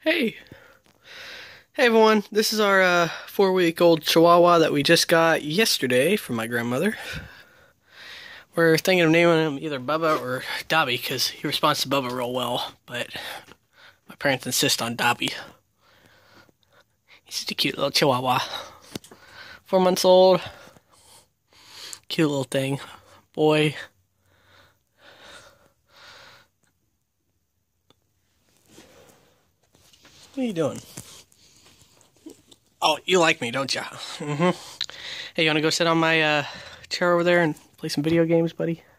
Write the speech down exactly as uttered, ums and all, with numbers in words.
Hey. Hey everyone, this is our uh, four-week-old Chihuahua that we just got yesterday from my grandmother. We're thinking of naming him either Bubba or Dobbie because he responds to Bubba real well, but my parents insist on Dobbie. He's just a cute little Chihuahua. Four months old. Cute little thing. Boy. What are you doing? Oh, you like me, don't ya? Mm-hmm. Hey, you wanna go sit on my uh, chair over there and play some video games, buddy?